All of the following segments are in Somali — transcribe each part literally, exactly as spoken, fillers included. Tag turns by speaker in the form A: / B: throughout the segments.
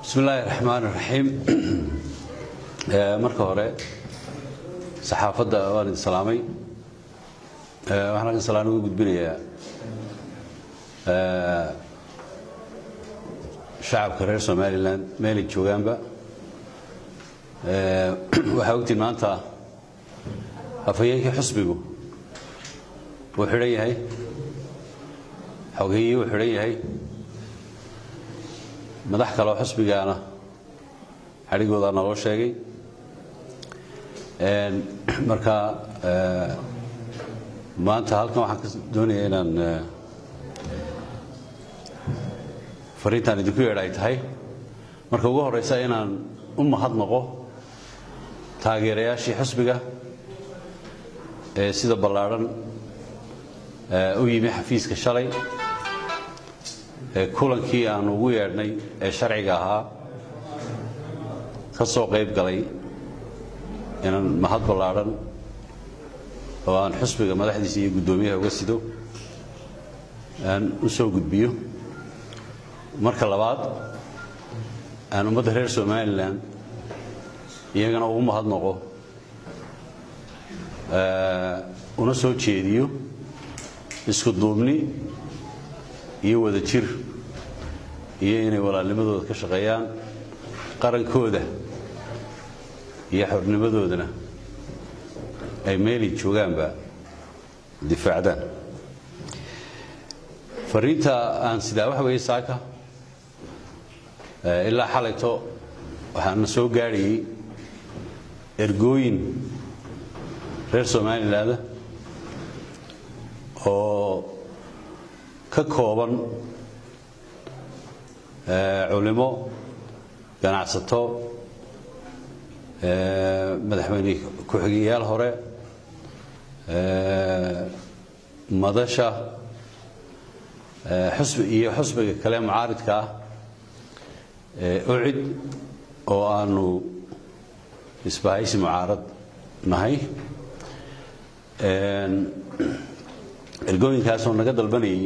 A: بسم الله الرحمن الرحيم. marka hore saxaafadda waan salaamay waxaan ka salaam ugu gudbinayaa shacabka reer Somaliland meel joogaanba waxa uu tilmaanta afayeenka xisbigu uu xiran yahay xogeeyay uu xiran yahay madax kale oo xisbigaana xarigooda noo sheegay een marka ee maanta halkan waxaan ka doonayaa inaan fariintan idinku yeeray tahay marka ugu horeysa inaan u mahadnaqo taageerayaashii xisbiga ee sida ballaaran ee u yimi xafiiska shalay ee kulankii aan ugu yeernay ee sharciga ahaa ka soo qayb galay inaan mahad ballaaran oo aan xisbiga madaxdiisa iyo gudoomiyaha uga sido aan u soo gudbiyo marka labaad aan ummadda reer Somaliland iyagana ugu mahadnaqo ee una soo jeediyo isku duubni iyo wada jir iyo inay walaalnimadooda ka shaqeeyaan qarankooda iyo xornimadoodana ay meel joogaanba difaacdaan fariinta aan sidaa wax weey saaka ilaa xalayto waxaan soo gaariyay ergooyin reer Somaliland oo ka kooban ee culimo ganacsato ee madaxweyne ku xigiyaal hore ee madasha ee xisbi iyo xisbiga kale mucaaridka ah ee ucid oo aanu isbaahaysi mucaarad nahay een ergooyinkaas oo naga dalbanayay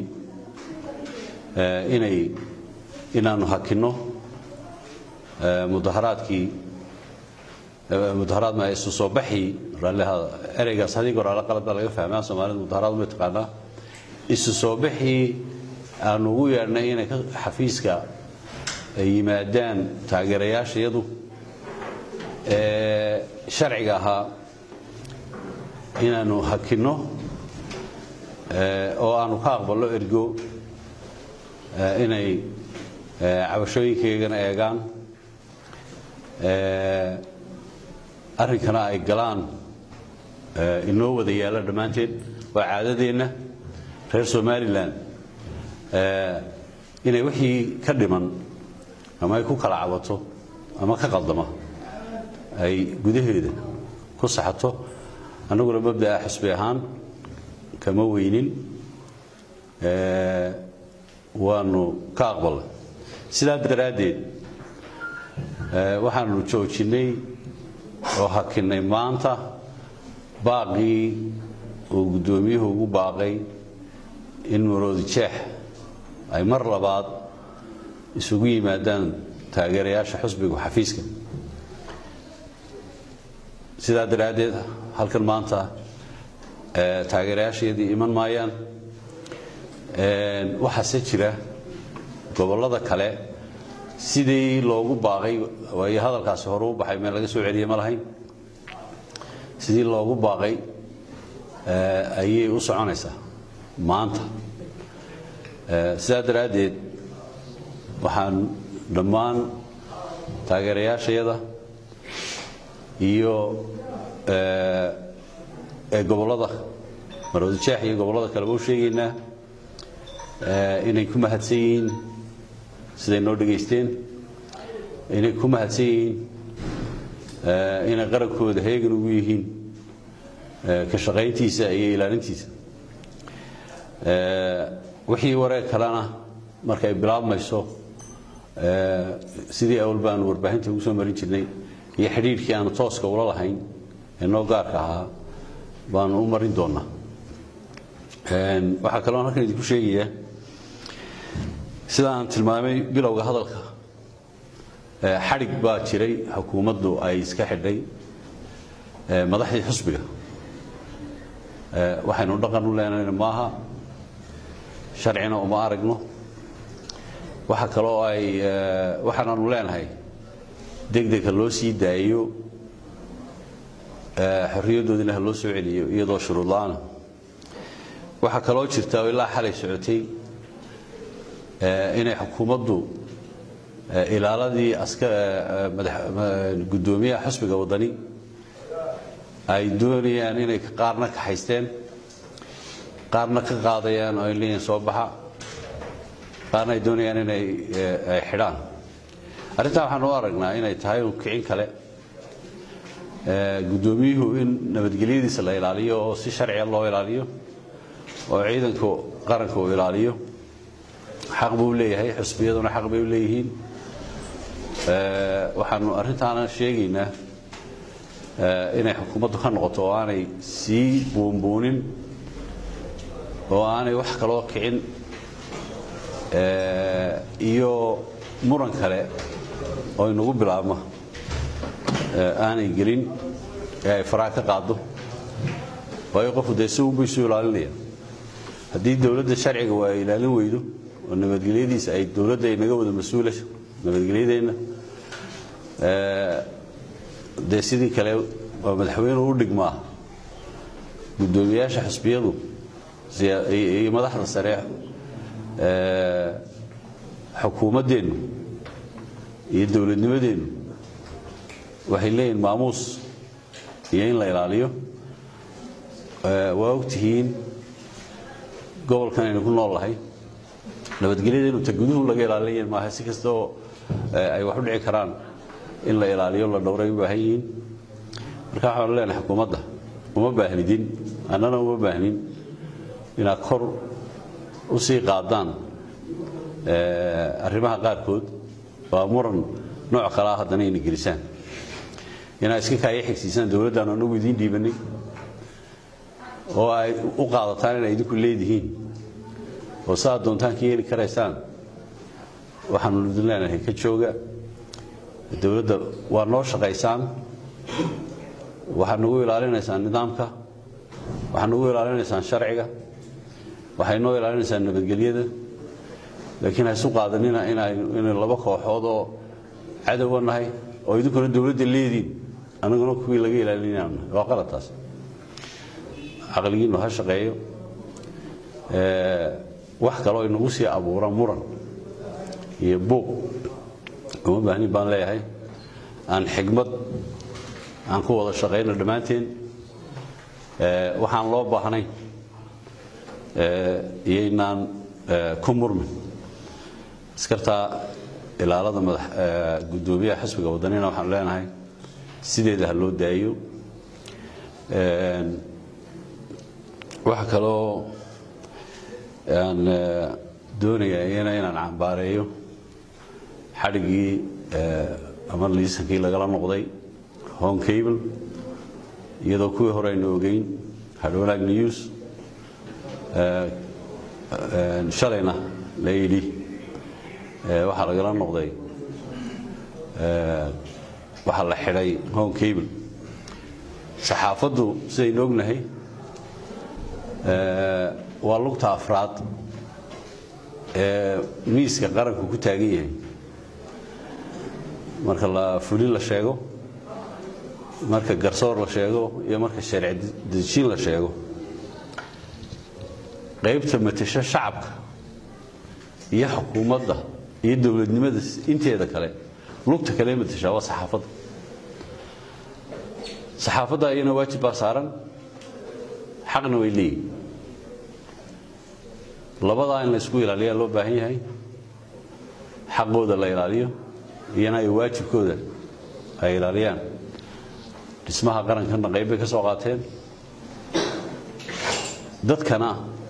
A: inay inaanu hakino mudaharaadkii mudaharaad ma isu soo baxi raalaha ereygaas hadii goor ala qalad laga fahmaa Soomaalidu mudaharaad ma taqaana isu soo baxi aanu ugu yeernay inay xafiiska ay yimaadaan taageerayaashayadu ee sharciga ahaa inaanu hakino oo aanu ka aqbalno ergo inay cabashooyinkeena eegaan ee arrinkana ay galaan inoo wada yaala dhamaanteen waa caadadeena reer Somaliland ee inay wixii ka dhiman ama ay ku kala cabato ama ka qaldama ay gudaheeda ku saxato anaguna mabda xisbi ahaan kama weynin ee waanu ka aqbalay sida daraadeed ee waxaanu joojinay oo hakinay maanta baaqi oo gudoomiyuhu ugu baaqay in Maroodi Jeex ay mar labaad isugu yimaadaan taageerayaasha xisbiga xafiiska sida daraadeed halkan maanta ee taageerayaashii iman maayaan ee waxa se jira gobolada kale sidii loogu baaqay way hadalkaas hore u baxay meel laga soo celiyay ma lahayn sidii loogu baaqay ee ayay u soconaysaa maanta ee sida daraadeed waxaan dhammaan taageerayaashayada iyo ee ee gobolada Maroodi Jeex iyo gobolada kale oo sheegayna ee inay ku mahadsan yihiin siday noo dhageysteen inay ku mahadsan yihiin ee inay qarankooda heegan ugu yihiin ee ka shaqayntiisa iyo ilaalintiisa ee wixii wareeg kalena marka ay bilaabmayso ee sidii awal baan warbaahinta ugu soo marin jirnay iyo xiriirkii aan tooska ula lahayn ee noo gaarka ahaa baan u marin doonaa een waxa kale oo halkan idinku sheegaya sida aan tilmaamay bilowga hadalka xarig baa jiray xukuumaddu ay iska xidhay madaxdii xisbiga waxaynu dhaqan u leenahay maaha sharcina uma aragno waxa kale oo ay waxaanu leenahay degdeg loo sii daayo xorriyadoodina loo soo celiyo iyadoo shuruud la'aan waxa kale oo jirta ilaa xalay socotay inay xukuumaddu ilaaladii aska gudoomiyaha xisbiga wadani ay doonayaan inay qaarna ka haysteen qaarna ka qaadayaan oo leeyahay soo baxa qaarna ay doonayaan inay ay xidhaan arrintaa waxaan u aragnaa inay tahay kicin kale gudoomiyuhu in nabadgelyadiisa la ilaaliyo oo si sharci loo ilaaliyo oo ciidanka qaranka uu ilaaliyo xaq buu leeyahay xisbiyaduna xaq bay u leeyihiin waxaanu arrintaana sheegaynaa inay xukuumaddu ka noqoto oo aanay sii buunbuunin oo aanay wax kaloo kicin iyo muran kale oo inagu bilaabma aanay gelin ee ay faraa ka qaado waayo qofku dee si unbay isu ilaalinaya haddii dowladda sharciga waa ilaalin weydo oo nabadgelyadiisa ay dowladda ay naga wada mas-uulasho nabadgelyadeenna dee sidii kale waa madaxweynuhu u dhigmaa gudoomiyaasha xisbiyadu iyo madaxda sare xukuumaddeennu iyo dowladnimadeennu waxay leeyihiin maamuus iyo in la ilaaliyo waa ogtihiin gobolkan aynu ku noolahay nabadgelyadeennu ta guduhu laga ilaalinayan maaha si kasta oo ay wax u dhici karaan in la ilaaliyo la dhowray u baahan yihiin marka waxaanu leenahay xukuumadda uma baahnidin annana uma baahnin inaad kor u sii qaadaan arrimaha qaarkood waa muran nooc kale ah haddana ayna gelisaan inaad iska kaaya xigsiisaan dowladdan anagu idiin dhiibanay oo ay u qaadataan inay idinku leedihiin oo saa doontaan ka yeeli karaysaan waxaanu idin leenahay ka jooga dowladda waa noo shaqaysaan waxaad nagu ilaalinaysaan nidaamka waxaad nagu ilaalinaysaan sharciga waxay noo ilaalinaysaan nabadgelyada laakiin ha isu qaadanina inaynu laba kooxood oo cadowa nahay oo idinkuna dowladda leediin anaguna kuwii laga ilaalinayna waa qaladaas caqligiinu ha shaqeeyo wax kaloo inagu sii abuura muran iyo buuq uma baahnin baan leeyahay aan xigmad aan ku wada shaqeyno dhammaanteen waxaan loo baahnayn iyaynaan ku murmin askartaa ilaalada madax gudoomiyaha xisbiga wadanina waxaan leenahay sideeda ha loo daayo waxa kaloo aan doonayaa inaan cambaareeyo xadhigii ama liisankii lagala noqday home cable iyadoo kuwii hore aynu ogeyn hadhownaag news shalayna la yidhi waxaa lagala noqday waxaa la xidhay home cable saxaafaddu sidaynu ognahay waa lugta afraad ee miiska qaranku ku taagan yahay marka la fulin la sheego marka garsoor la sheego iyo marka sharci dejin la sheego qaybta matasha shacabka iyo xukuumadda iyo dowladnimada inteeda kale lugta kale matasha waa saxaafadda saxaafadda ayana waajib baa saaran xaqna way leeyihiin labadaa in la isku ilaaliyaa loo baahan yahay xaqooda la ilaaliyo iyana ay waajibkooda ay ilaaliyaan dhismaha qarankana qayb bay ka soo qaateen dadkana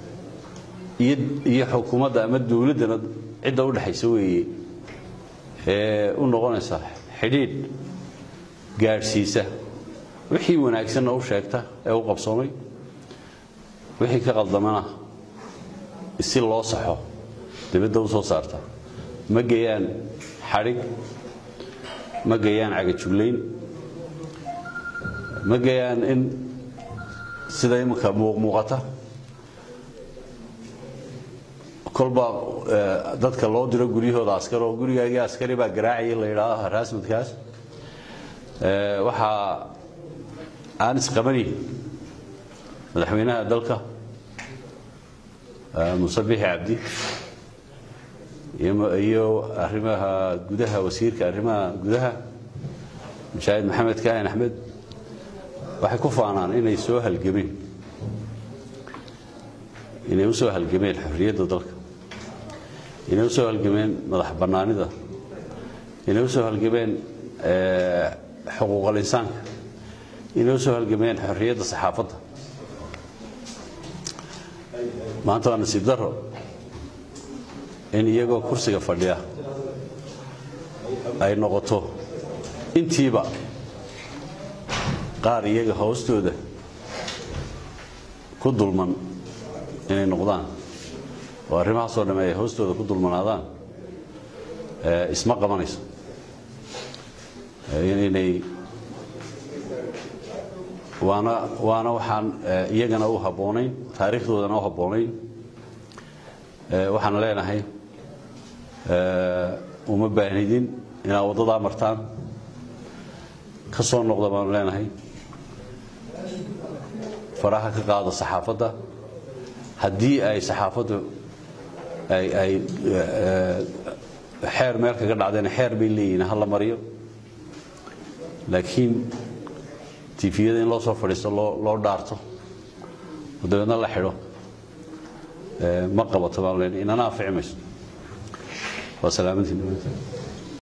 A: iyo xukuumadda ama dowladdana cidda u dhaxaysa weeye ee u noqonaysa xidhiidh gaadhsiisa wixii wanaagsanna u sheegta ee u qabsoomay wixii ka qaldamana si loo saxo dibadda u soo saarta ma geeyaan xadhig ma geeyaan cagajuglayn ma geeyaan in sida imika muuqata kolba dadka loo diro guryahooda askar oo gurigaaga askari baa garaacay la yiraahdo haraasmadkaas ee waxa aan isqabani madaxweynaha dalka Musabix Abdi iyo arrimaha gudaha wasiirka arrimaha gudaha Mushaahid Maxamed Kaahin Axmed waxay ku faanaan inay soo halgameen inay u soo halgameen xorriyadda dalka inay u soo halgameen madax bannaanida inay u soo halgameen ee xuquuqul insaanka inay u soo halgameen xorriyadda saxaafadda maanta waa nasiib darro in iyagoo kursiga fadhiya ay noqoto intiiba qaar iyaga hoostooda ku dulman inay noqdaan oo arrimaha soo dhameeyay hoostooda ku dulmanaadaan ee isma qabanayso inay waana waana waxaan iyagana u haboonayn taariikhdoodana u haboonayn ee waxaan leenahay ee uma baahnidin inaa wadada martaan ka soo noqdo baan leenahay faraha ka qaado saxaafadda haddii ay saxaafaddu ay ay xeer meel kaga dhacdeen xeer bay leeyihiin hal la mariyo laakiin tifiyada in loo soo fadhiisto loo loo dhaarto wadana la xidho ee ma qabato baan leenahay inana ficmayso wa salaamantii